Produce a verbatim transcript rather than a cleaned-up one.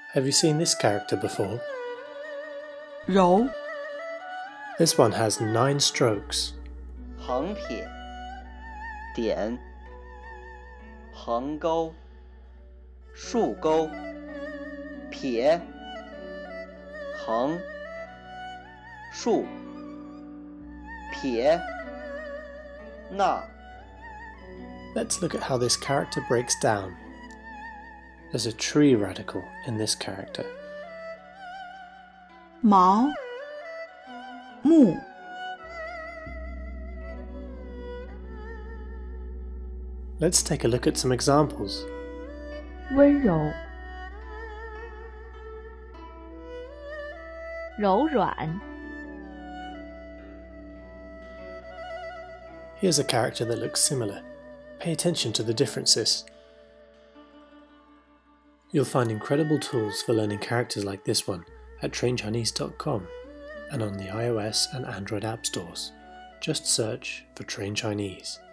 Have you seen this character before? 柔 This one has nine strokes. 横撇点横钩竖钩撇横竖撇捺 Let's look at how this character breaks down. There's a tree radical in this character. 毛木 Let's take a look at some examples. 温柔柔软 Here's a character that looks similar. Pay attention to the differences. You'll find incredible tools for learning characters like this one at train chinese dot com and on the iOS and Android app stores. Just search for Train Chinese.